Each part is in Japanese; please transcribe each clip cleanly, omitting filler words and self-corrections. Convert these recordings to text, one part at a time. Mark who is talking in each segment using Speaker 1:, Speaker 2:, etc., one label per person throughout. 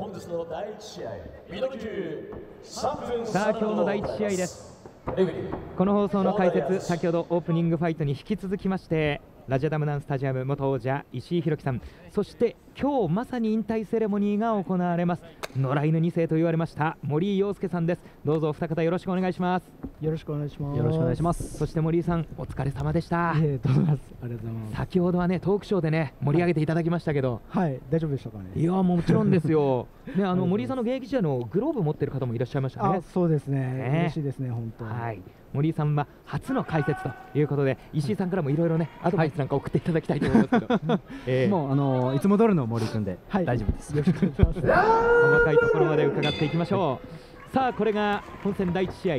Speaker 1: さあ今日の第1試合です。この放送の解説、先ほどオープニングファイトに引き続きましてラジャダムナンスタジアム元王者石井宏樹さん、そして今日まさに引退セレモニーが行われます野良犬2世と言われました森井陽介さんです。どうぞお二方よろしくお願いします。
Speaker 2: よろしくお願いします。
Speaker 3: よろしくお願いします。
Speaker 1: そして森井さんお疲れ様でした。
Speaker 2: ありがとうございます。
Speaker 1: 先ほどはねトークショーでね盛り上げていただきましたけど、
Speaker 2: はい、大丈夫でしたかね。
Speaker 1: いやもちろんですよね、森井さんの現役時代のグローブ持ってる方もいらっしゃいましたね。
Speaker 2: そうですね、嬉しいですね本当。
Speaker 1: はい、森井さんは初の解説ということで、石井さんからもいろいろねアドバイスなんか送っていただきたいと思いますけど、
Speaker 3: もういつも通りの森君で大丈夫です。
Speaker 2: よろしくお願いします。
Speaker 1: 細かいところまで伺っていきましょう。さあこれが本戦第1試合、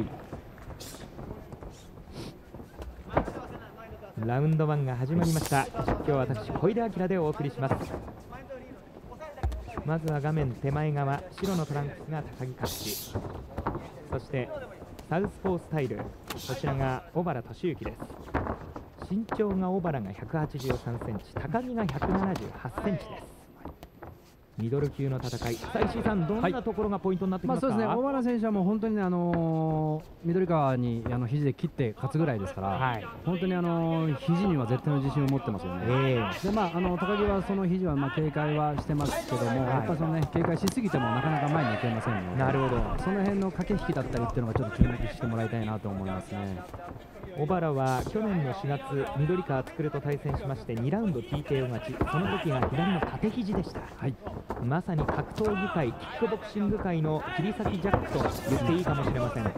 Speaker 1: ラウンド1が始まりました。実況は私小出明でお送りします。まずは画面手前側、白のトランクスが高木克司、そしてサウスポースタイル、こちらが小原俊之です。身長が小原が183センチ、高木が178センチです。ミドル級の戦い、石井さん、どんなところがポイントになってきますか。
Speaker 3: そうですね、小原選手はもう本当に緑川に肘で切って勝つぐらいですから、本当に肘には絶対の自信を持ってますよね。で高木はその肘は警戒はしてますけども、やっぱりそのね警戒しすぎてもなかなか前に行けませんので、
Speaker 1: なるほど、
Speaker 3: その辺の駆け引きだったりっていうのがちょっと注目してもらいたいなと思いますね。
Speaker 1: 小原は去年の4月緑川創と対戦しまして2ラウンド TKO 勝ち、その時が左の縦肘でした。まさに格闘技界、キックボクシング界の切り裂きジャックと言っていいかもしれません。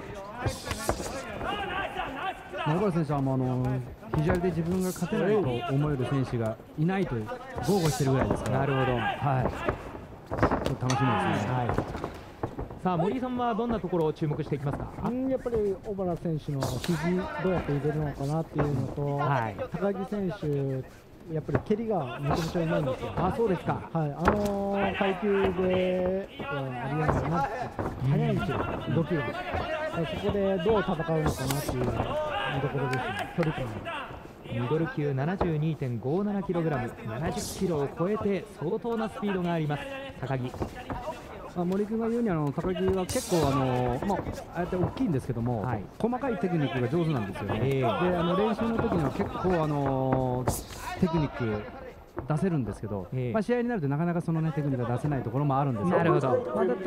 Speaker 3: 小原選手は肘割りで自分が勝てないと思える選手がいないと豪語してるぐらいですから。
Speaker 1: なるほど、
Speaker 3: ちょっと楽しみですね。
Speaker 1: さあ森井さんはどんなところを注目していきますか。
Speaker 2: やっぱり小原選手の肘どうやって入れるのかなっていうのと、高木選手やっぱり蹴りがめちゃめちゃうまいんですよ。
Speaker 1: そうですか。
Speaker 2: 階級でありえないな、速いんですよ動きが。そこでどう戦うのかなっていう見どころですね、距離感。
Speaker 1: ミドル級 72.57kg、70キロを超えて相当なスピードがあります高木。
Speaker 3: 森君が言うに高木は結構ああやって大きいんですけども、細かいテクニックが上手なんですよね。で練習の時には結構テクニック出せるんですけど、試合になるとなかなかその、テクニックが出せないところもあるんですよ。
Speaker 1: なるほど。
Speaker 3: ただ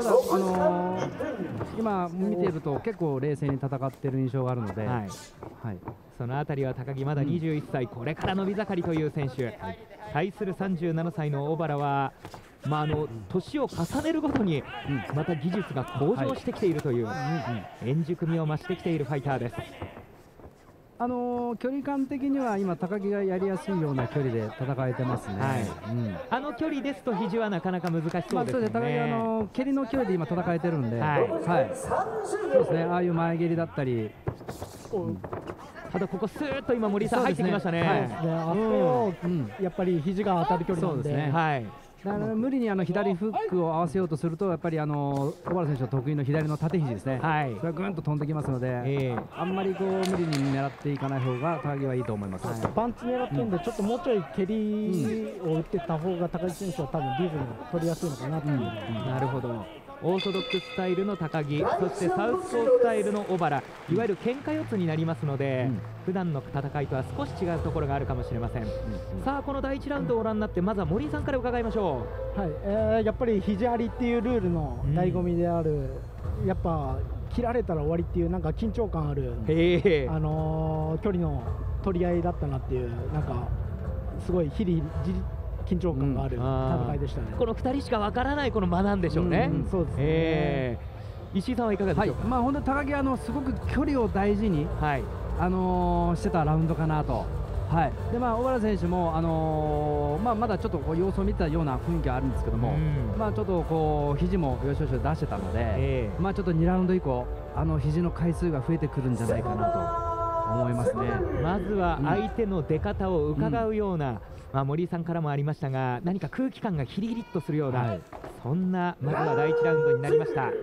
Speaker 3: 今見ていると結構冷静に戦っている印象があるので、
Speaker 1: そのあたりは高木まだ21歳、これから伸び盛りという選手、対する37歳の小原は年を重ねるごとにまた技術が向上してきているという円熟味を増してきているファイターです。
Speaker 3: 距離感的には今高木がやりやすいような距離で戦えてますね。
Speaker 1: 距離ですと肘はなかなか難しそうですね。
Speaker 3: 高木蹴りの距離で今戦えてるんで、そうですね、ああいう前蹴りだったり。
Speaker 1: ただここスーッと今森井さん入ってきましたね。
Speaker 2: やっぱり肘が当たる距離なんで、
Speaker 3: だから無理に左フックを合わせようとするとやっぱり小原選手の得意の左の縦肘ですね、それがぐんと飛んできますので、あんまり無理に狙っていかない方が高木はいいと思います。
Speaker 2: パンチ狙ってるんで、ちょっともうちょい蹴りを打ってた方が高木選手は多分リズム取りやすいのかなという。
Speaker 1: なるほど。オーソドックススタイルの高木、そしてサウスポースタイルの小原、いわゆる喧嘩四つになりますので、普段の戦いとは少し違うところがあるかもしれません。さあこの第1ラウンドをご覧になって、まずは森井さんから伺いましょ
Speaker 2: う。やっぱり肘ありっていうルールの醍醐味である、やっぱ切られたら終わりっていうなんか緊張感ある距離の取り合いだったなっていう、なんかすごい緊張感がある戦いでしたね。
Speaker 1: この2人しかわからないこの間なんでしょうね。
Speaker 2: そうですね。
Speaker 1: 石井さんはいかがでしょうか。
Speaker 3: 本当に高木すごく距離を大事にしてたラウンドかなと。で小原選手もまだちょっと様子を見たような雰囲気はあるんですけども、ちょっと肘もよしよし出してたので、ちょっと2ラウンド以降肘の回数が増えてくるんじゃないかなと思いますね。
Speaker 1: まずは相手の出方を伺うような、森井さんからもありましたが、何か空気感がヒリヒリっとするような、そんなまずは第1ラウンドになりました。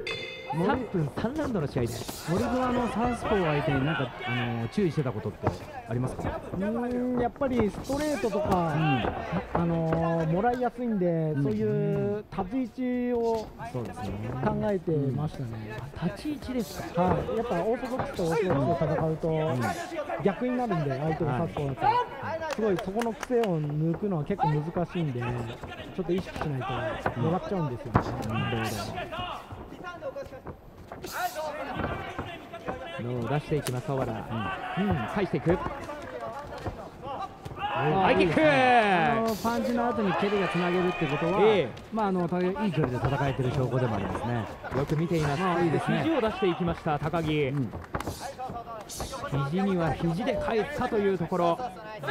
Speaker 1: 3分3ラウンドの試合です。
Speaker 3: 森君はサウスポー相手になんか注意してたことってありますか？
Speaker 2: やっぱりストレートとか、もらいやすいんで、そういう立ち位置を考えてましたね。
Speaker 1: 立ち位置ですか？
Speaker 2: はい、やっぱオーソドックスとオーソドックスで戦うと逆になるんで、相手がサウスポーだとすごいそこの癖を抜くのは結構難しいんで、ちょっと意識しないともらっちゃうんですよね。
Speaker 1: のを出していきます小原、返していく。ハイキック、
Speaker 3: パンチの後に蹴りがつなげるってことは、いい距離で戦えている証拠でもありますね。
Speaker 1: よく見ています。いいですね。肘を出していきました高木、肘には肘で返すかというところ。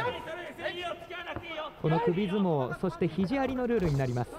Speaker 1: この首相撲、そして肘ありのルールになります。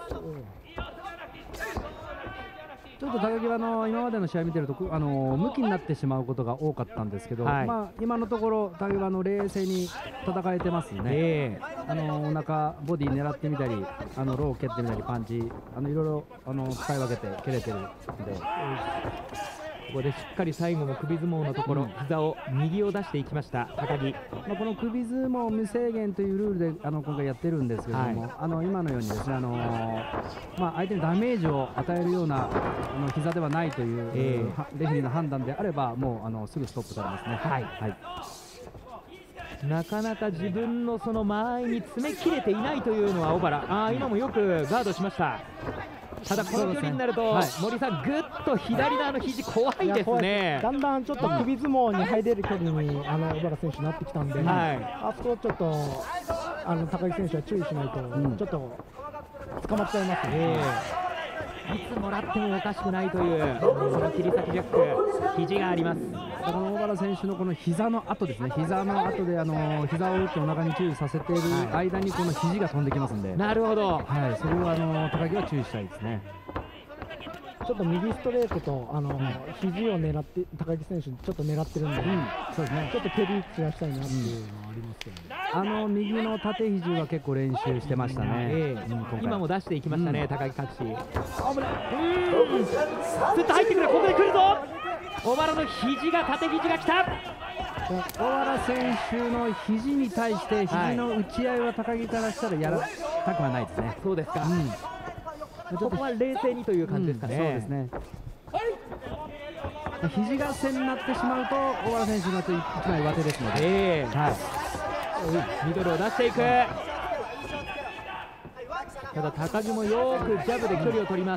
Speaker 3: ちょっと高木は今までの試合見てると向きになってしまうことが多かったんですけど、今のところ高木は冷静に戦えてますね。お腹ボディ狙ってみたりローを蹴ってみたりパンチいろいろ使い分けて蹴れてるんで、
Speaker 1: ここでしっかり最後も首相撲のところ、膝を右を出していきました高木。
Speaker 3: この首相撲無制限というルールで今回やってるんですけども、今のようにですね相手にダメージを与えるような膝ではないという、レフェリーの判断であればもうすぐストップされますね。
Speaker 1: なかなか自分のその間合いに詰め切れていないというのは小原、今もよくガードしました。ただこの距離になると、森さんぐっと左の肘怖いですね。
Speaker 2: だんだんちょっと首相撲に入れる距離に小原選手になってきたんで、あそこちょっと高木選手は注意しないと、ちょっと捕まっちゃいますね。
Speaker 1: いつもらってもおかしくないというその切り裂きジャック、肘があります。
Speaker 3: この小原選手のこの膝の後ですね、膝の後で膝を打ってお腹に注意させている間にこの肘が飛んできますんで、
Speaker 1: なるほど、
Speaker 3: それを高木は注意したいですね。
Speaker 2: ちょっと右ストレートと肘を狙って高木選手ちょっと狙ってるんで、そうですね、ちょっと蹴り散らしたいなっていうのはありますけどね。
Speaker 3: 右の縦肘は結構練習してましたね。
Speaker 1: 今も出していきましたね、高木隠し。危ない、すっと入ってくる、ここで来るぞ。小原の肘が、縦肘が来た。
Speaker 3: 小原選手の肘に対して肘の打ち合いは高木からしたらやらたくはないですね。
Speaker 1: そうですか、ここは冷静にという感じですかね。
Speaker 3: そうですね。肘合戦になってしまうと小原選手の一枚上手ですので、
Speaker 1: ミドルを出していく。ただ高木もよくジャブで距離を取ります。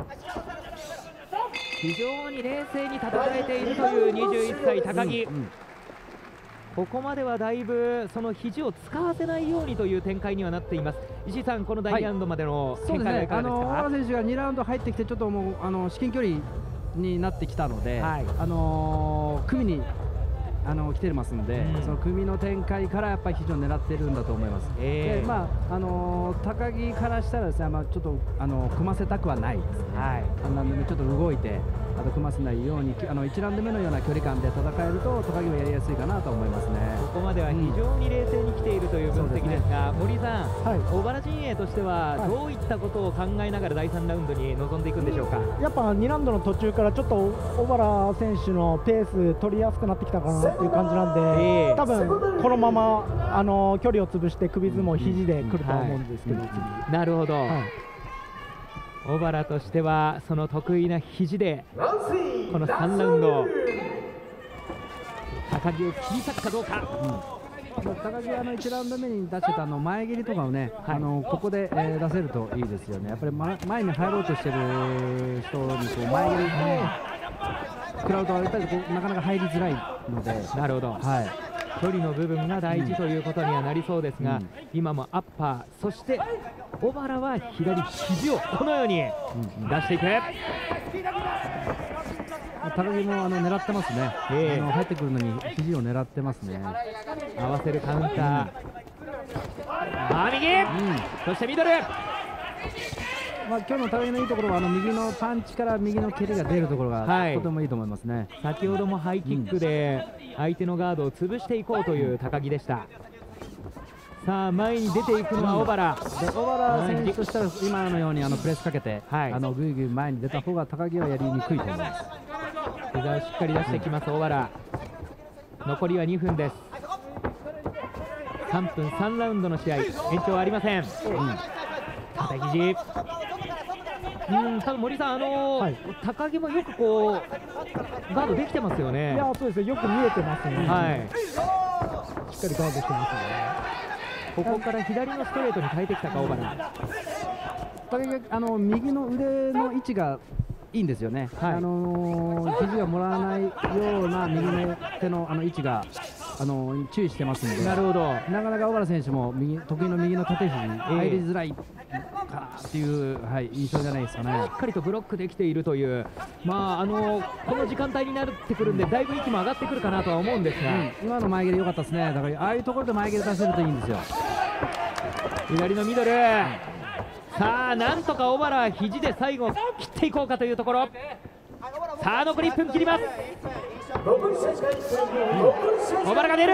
Speaker 1: 非常に冷静に戦えているという21歳高木、ここまではだいぶその肘を使わせないようにという展開にはなっています。石井さん、この第2ラウンドまでの展開はいかがですか？
Speaker 3: 小原選手が2ラウンド入ってきてちょっともう至近距離になってきたので、組に来てますので、その組の展開からやっぱり肘を狙ってるんだと思います。で高木からしたらですね、ちょっと組ませたくはないですね。なのでちょっと動いて組ませないように1ラウンド目のような距離感で戦えると高木はやりやすいかなと思いますね。
Speaker 1: ここまでは非常に冷静に来ているという分析ですが、森さん、小原陣営としてはどういったことを考えながら第3ラウンドに臨んでいくんでしょうか？
Speaker 2: やっぱ2ラウンドの途中からちょっと小原選手のペース取りやすくなってきたかなっていう感じなんで、多分このまま距離を潰して首相撲肘で来るとは思うんですけど、
Speaker 1: なるほど、小原としてはその得意な肘でこの3ラウンド高木を切り裂くかどうか。
Speaker 3: 高木は1ラウンド目に出してた前蹴りとかをね、ここで出せるといいですよね。やっぱり前に入ろうとしてる人に前蹴り食らうとやっぱりなかなか入りづらいので。
Speaker 1: なるほど、距離の部分が大事ということにはなりそうですが、今もアッパー、そして小原は左肘をこのように出していく。
Speaker 3: 高木も狙ってますね。入ってくるのに肘を狙ってますね。
Speaker 1: 合わせるカウンター、右、そしてミドル。
Speaker 3: 今日の高木のいいところは右のパンチから右の蹴りが出るところがとてもいいと思いますね。
Speaker 1: 先ほどもハイキックで相手のガードを潰していこうという高木でした。 さあ前に出ていくのは小原、
Speaker 3: 小原選手としたら今のようにプレスかけて、ぐいぐい前に出た方が高木はやりにくいと思います。
Speaker 1: 膝をしっかり出してきます小原。残りは2分です。3分3ラウンドの試合、延長はありません。肩肘、ただ森さん、高木もよくこうガードできてますよね。
Speaker 2: いや、そうですね、よく見えてますね。しっかりガードしてますね。
Speaker 1: ここから左のストレートに変えてきたか小原。
Speaker 3: 高木右の腕の位置がいいんですよね。肘がもらわないような右の手の位置が注意してますので、
Speaker 1: なるほど、
Speaker 3: なかなか小原選手も得意の右の縦肘に入りづらいかなっていう、印象じゃないですかね。
Speaker 1: しっかりとブロックできているという、この時間帯になってくるんで、だいぶ息も上がってくるかなとは思うんですが、
Speaker 3: 今の前蹴り良かったですね。だからああいうところで前蹴り出せるといいんですよ。
Speaker 1: 左のミドル、さあなんとか小原は肘で最後切っていこうかというところ。さあ残り1分切ります。小原が出る。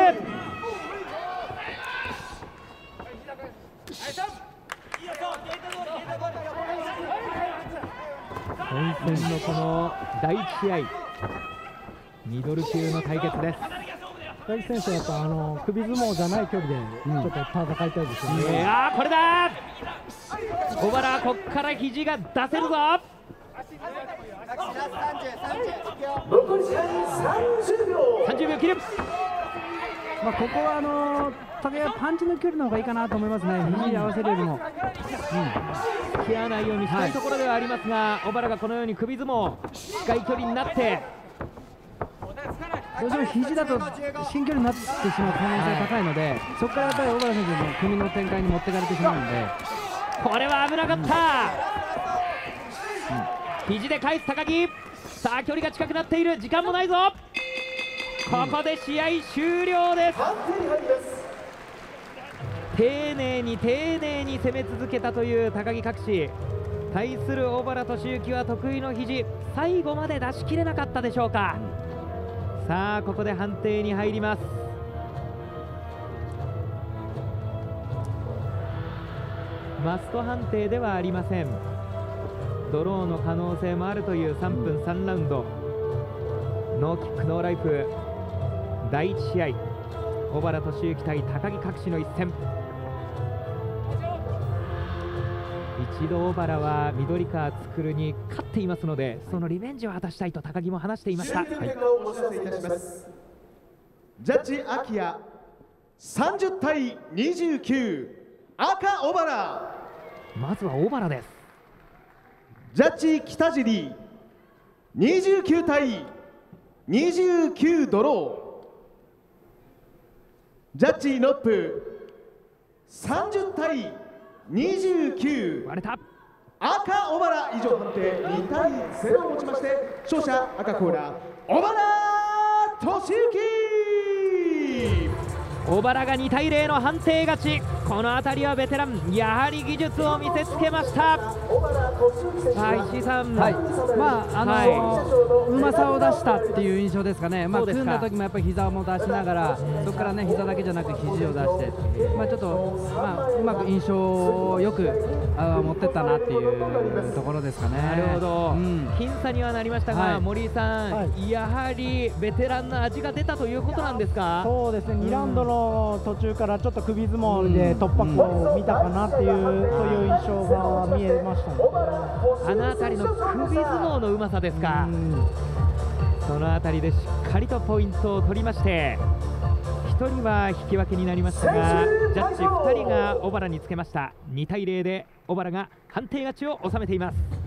Speaker 1: 本戦のこの第1試合、ミドル級の対決です。
Speaker 2: 高木選手はやっぱ首相撲じゃない距離でちょっと戦いたいですよね。
Speaker 1: これだ、小原ここから肘が出せるぞ。30秒切る。
Speaker 3: ここは高木はパンチの距離の方がいいかなと思いますね。肘に合わせるよりも
Speaker 1: 突き合わないようにしたいところではありますが、小原がこのように首相撲近い距離になって、
Speaker 3: どうしても肘だと新距離になってしまう可能性が高いので、そこからやっぱり小原選手の組の展開に持っていかれてしまうので、
Speaker 1: これは危なかった。肘で返す高木。さあ距離が近くなっている。時間もないぞ。ここで試合終了です。丁寧に丁寧に攻め続けたという高木隠し。対する小原俊之は得意の肘、最後まで出し切れなかったでしょうか。さあここで判定に入ります。マスト判定ではありません。ドローの可能性もあるという3分3ラウンド、ノーキックノーライフ第1試合、小原俊之対高木隠しの一戦。一度小原は緑川創に勝っていますので、そのリベンジを果たしたいと高木も話していました。
Speaker 4: ジャッジ秋谷30対29、赤小原。
Speaker 1: まずは小原です。
Speaker 4: ジャッジ北尻29対29ドロー。ジャッジノップ30対29、
Speaker 1: 割れた。
Speaker 4: 赤小原。以上判定2対0をもちまして、勝者赤コーナー小原俊之。
Speaker 1: 小原が2対0の判定勝ち。この辺りはベテラン、やはり技術を見せつけました。石井さん、
Speaker 3: うまさを出したっていう印象ですかね。組んだ時もやっぱり膝も出しながら、そこからね膝だけじゃなく肘を出して、ちょっとうまく印象をよく持ってったなっていうところですかね。
Speaker 1: なるほど、僅差にはなりましたが、森井さん、やはりベテランの味が出たということなんですか。
Speaker 2: そうですね、2ラウンドの途中からちょっと首相撲で突破口を見たかなっていう、そういう印象が見えましたね。
Speaker 1: あの辺りの首相撲のうまさですか。その辺りでしっかりとポイントを取りまして、1人は引き分けになりましたが、ジャッジ2人が小原につけました。2対0で小原が判定勝ちを収めています。